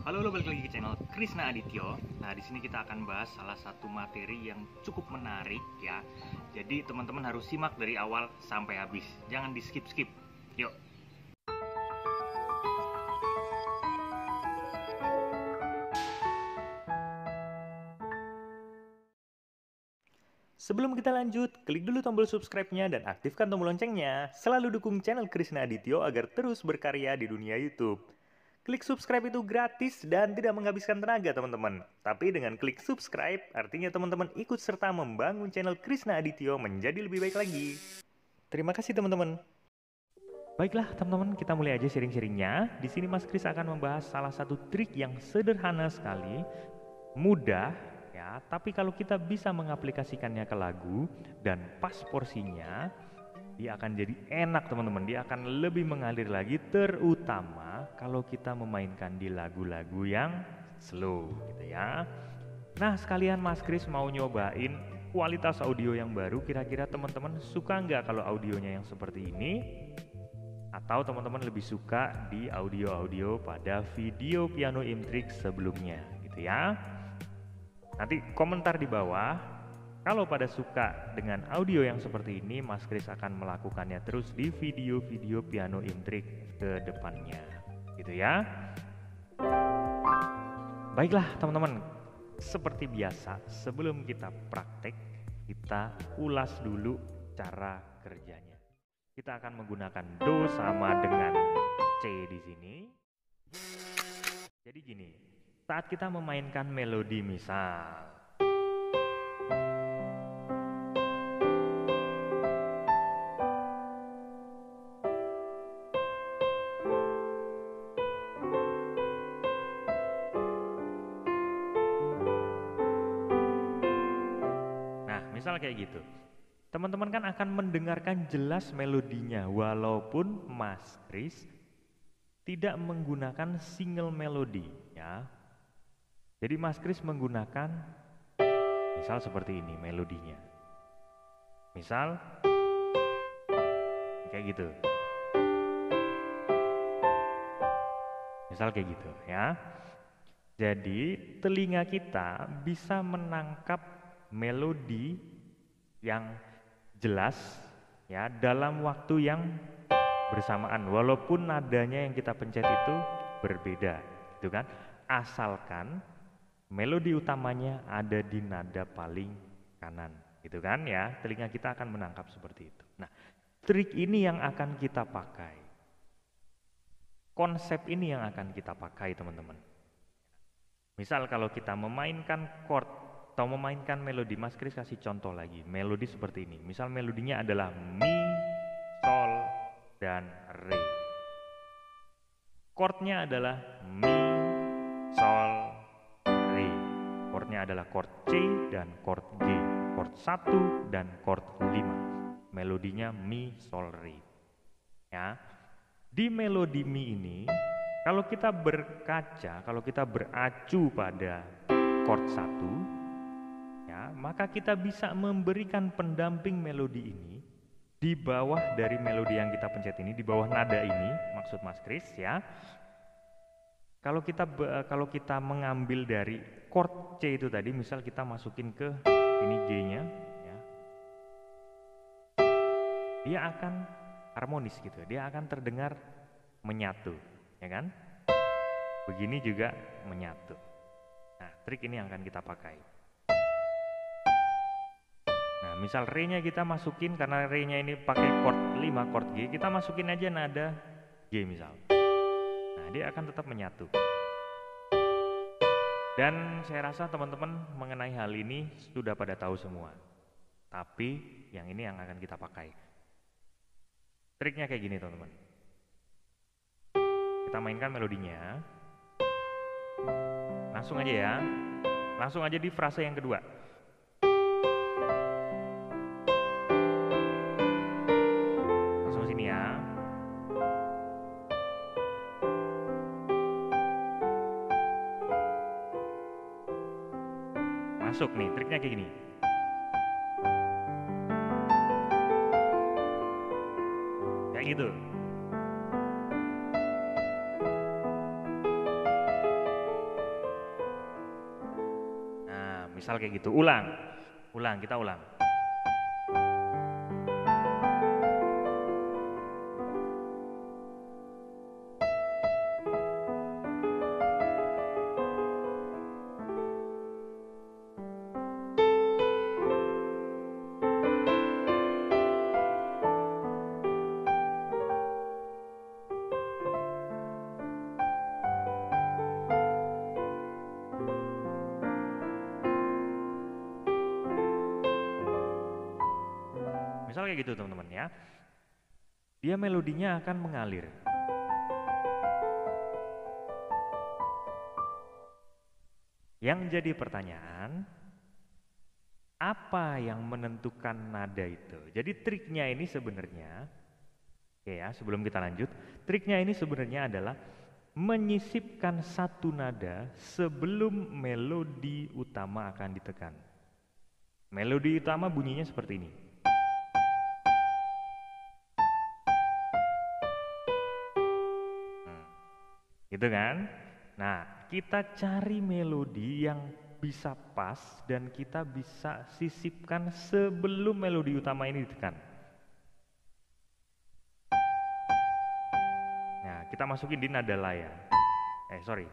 Halo, balik lagi ke channel Krisna Adityo. Nah, di sini kita akan bahas salah satu materi yang cukup menarik ya. Jadi teman-teman harus simak dari awal sampai habis. Jangan di skip-skip. Yuk. Sebelum kita lanjut, klik dulu tombol subscribe-nya dan aktifkan tombol loncengnya. Selalu dukung channel Krisna Adityo agar terus berkarya di dunia YouTube. Klik subscribe itu gratis dan tidak menghabiskan tenaga teman-teman. Tapi dengan klik subscribe, artinya teman-teman ikut serta membangun channel Krisna Adityo menjadi lebih baik lagi. Terima kasih teman-teman. Baiklah teman-teman, kita mulai aja sharing-sharingnya. Di sini Mas Kris akan membahas salah satu trik yang sederhana sekali, mudah ya, tapi kalau kita bisa mengaplikasikannya ke lagu dan pas porsinya, dia akan jadi enak teman-teman. Dia akan lebih mengalir lagi, terutama kalau kita memainkan di lagu-lagu yang slow gitu ya. Nah, sekalian Mas Kris mau nyobain kualitas audio yang baru. Kira-kira teman-teman suka nggak kalau audionya yang seperti ini? Atau teman-teman lebih suka di audio-audio pada video piano intrik sebelumnya gitu ya. Nanti komentar di bawah. Kalau pada suka dengan audio yang seperti ini, Mas Kris akan melakukannya terus di video-video piano intrik ke depannya gitu ya. Baiklah teman-teman, seperti biasa sebelum kita praktek, kita ulas dulu cara kerjanya. Kita akan menggunakan Do sama dengan C di sini. Jadi gini, saat kita memainkan melodi misal, misal kayak gitu, teman-teman kan akan mendengarkan jelas melodinya walaupun Mas Kris tidak menggunakan single melodi ya. Jadi Mas Kris menggunakan misal seperti ini melodinya. Misal kayak gitu. Misal kayak gitu ya. Jadi telinga kita bisa menangkap melodi yang jelas ya dalam waktu yang bersamaan walaupun nadanya yang kita pencet itu berbeda gitu kan, asalkan melodi utamanya ada di nada paling kanan gitu kan ya, telinga kita akan menangkap seperti itu. Nah, trik ini yang akan kita pakai, konsep ini yang akan kita pakai teman-teman. Misal kalau kita memainkan chord atau memainkan melodi, Mas Kris kasih contoh lagi, melodi seperti ini. Misal melodinya adalah Mi, Sol, dan Re. Chordnya adalah Mi, Sol, Re. Chordnya adalah chord C dan chord G, chord 1 dan chord 5. Melodinya Mi, Sol, Re. Ya. Di melodi Mi ini, kalau kita berkaca, kalau kita beracu pada chord 1, maka kita bisa memberikan pendamping melodi ini di bawah dari melodi yang kita pencet ini, di bawah nada ini, maksud Mas Kris ya. Kalau kita mengambil dari chord C itu tadi, misal kita masukin ke ini G-nya ya, dia akan harmonis gitu, dia akan terdengar menyatu ya kan. Begini juga menyatu. Nah, trik ini yang akan kita pakai. Nah, misal Re-nya kita masukin, karena Re-nya ini pakai chord 5, chord G, kita masukin aja nada G misal. Nah, dia akan tetap menyatu. Dan saya rasa teman-teman mengenai hal ini sudah pada tahu semua. Tapi yang ini yang akan kita pakai. Triknya kayak gini teman-teman. Kita mainkan melodinya. Langsung aja ya. Langsung aja di frase yang kedua. Masuk nih, triknya kayak gini. Kayak gitu. misal kayak gitu. Ulang, kita ulang. Misal kayak gitu teman-teman ya. Dia melodinya akan mengalir. Yang jadi pertanyaan, apa yang menentukan nada itu? Jadi triknya ini sebenarnya, oke ya, sebelum kita lanjut, triknya ini sebenarnya adalah menyisipkan satu nada sebelum melodi utama akan ditekan. Melodi utama bunyinya seperti ini. Gitu kan? Nah, kita cari melodi yang bisa pas dan kita bisa sisipkan sebelum melodi utama ini ditekan. Nah, kita masukin di nada la ya. Sorry.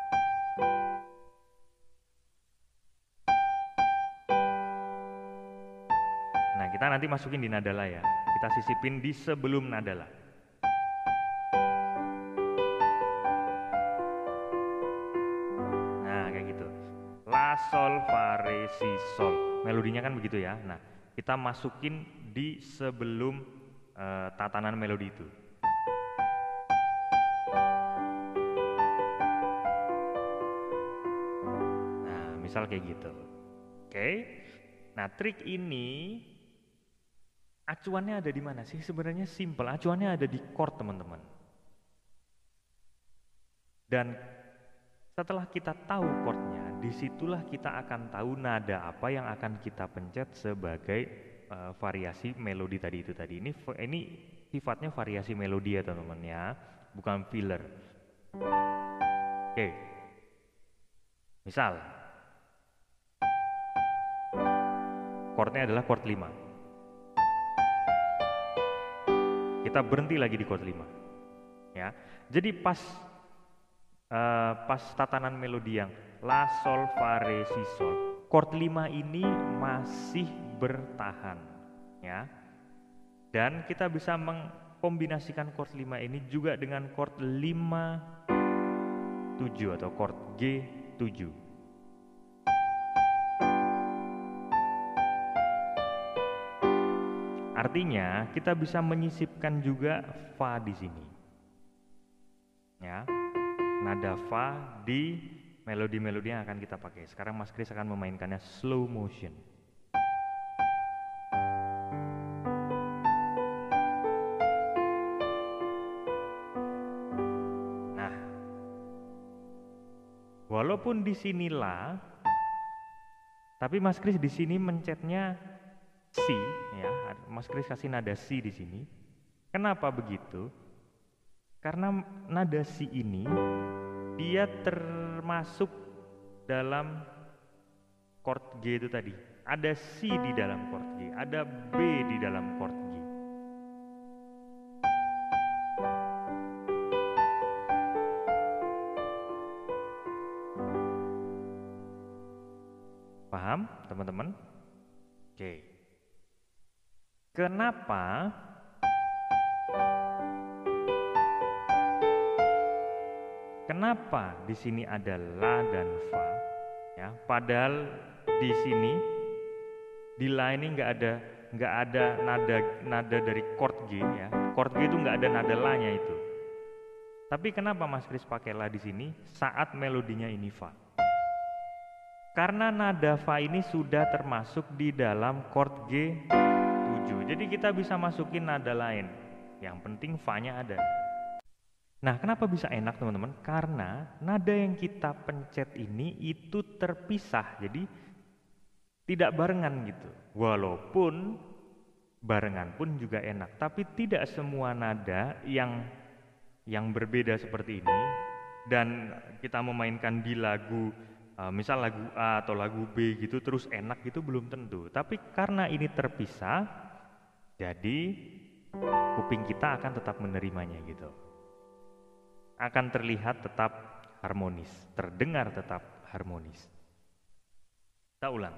Nah, kita nanti masukin di nada la ya. Kita sisipin di sebelum nada la. La, sol, fa, re, si, sol. Melodinya kan begitu ya. Nah, kita masukin di sebelum tatanan melodi itu. Nah, misal kayak gitu. Oke. Nah, trik ini acuannya ada di mana sih? Sebenarnya simple. Acuannya ada di chord, teman-teman. Dan setelah kita tahu chordnya, disitulah kita akan tahu nada apa yang akan kita pencet sebagai variasi melodi tadi itu tadi. Ini sifatnya variasi melodi ya teman-teman ya, bukan filler. Oke. Misal chordnya adalah chord 5. Kita berhenti lagi di chord 5. Ya. Jadi pas tatanan melodi yang la, sol, fa, re, si, sol, chord 5 ini masih bertahan ya. Dan kita bisa mengkombinasikan chord 5 ini juga dengan chord 5-7 atau chord G7. Artinya kita bisa menyisipkan juga fa di sini. Ya. Nada fa di melodi-melodi yang akan kita pakai. Sekarang Mas Kris akan memainkannya slow motion. Nah, walaupun di sini la, tapi Mas Kris di sini mencetnya si, ya. Mas Kris kasih nada si di sini. Kenapa begitu? Karena nada si ini dia termasuk dalam chord G itu tadi. Ada si di dalam chord G, ada B di dalam chord G. Paham, teman-teman? Oke. Kenapa di sini ada la dan fa? Ya, padahal di sini di la ini nggak ada nada dari chord G ya. Chord G itu nggak ada nada la-nya itu. Tapi kenapa Mas Kris pakai la di sini saat melodinya ini fa? Karena nada fa ini sudah termasuk di dalam chord G7. Jadi kita bisa masukin nada lain. Yang penting fa-nya ada. Nah, kenapa bisa enak teman-teman? Karena nada yang kita pencet ini itu terpisah, jadi tidak barengan gitu. Walaupun barengan pun juga enak, tapi tidak semua nada yang berbeda seperti ini dan kita memainkan di lagu misal lagu A atau lagu B gitu terus enak gitu belum tentu. Tapi karena ini terpisah, jadi kuping kita akan tetap menerimanya gitu. Akan terlihat tetap harmonis, terdengar tetap harmonis. Kita ulang.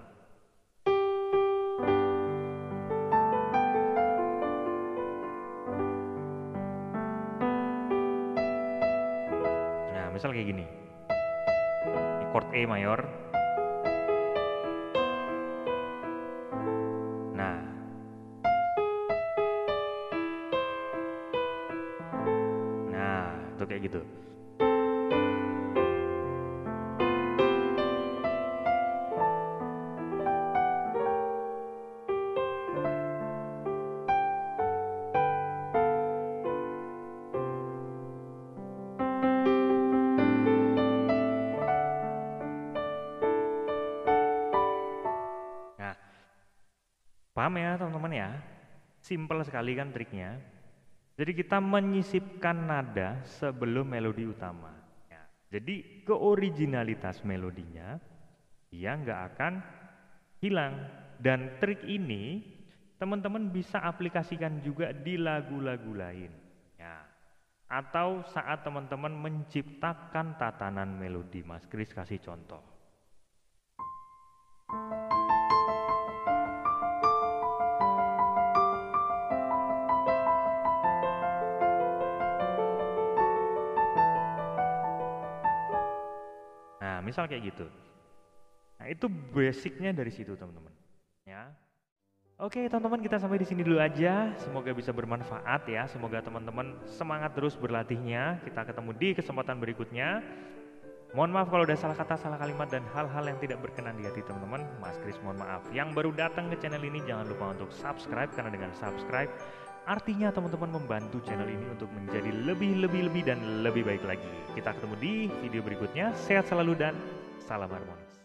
Nah, misal kayak gini. Ini chord E mayor. Nah, tuh kayak gitu. Nah, paham ya teman-teman ya? Simple sekali kan triknya. Jadi kita menyisipkan nada sebelum melodi utama. Ya, jadi keoriginalitas melodinya dia nggak akan hilang. Dan trik ini teman-teman bisa aplikasikan juga di lagu-lagu lain. Ya. Atau saat teman-teman menciptakan tatanan melodi. Mas Kris kasih contoh. Nah, misal kayak gitu. Nah, itu basicnya dari situ, teman-teman. Ya. Oke, teman-teman, kita sampai di sini dulu aja. Semoga bisa bermanfaat ya. Semoga teman-teman semangat terus berlatihnya. Kita ketemu di kesempatan berikutnya. Mohon maaf kalau ada salah kata, salah kalimat, dan hal-hal yang tidak berkenan di hati teman-teman. Mas Kris mohon maaf. Yang baru datang ke channel ini jangan lupa untuk subscribe, karena dengan subscribe artinya teman-teman membantu channel ini untuk menjadi lebih dan lebih baik lagi. Kita ketemu di video berikutnya. Sehat selalu dan salam harmonis.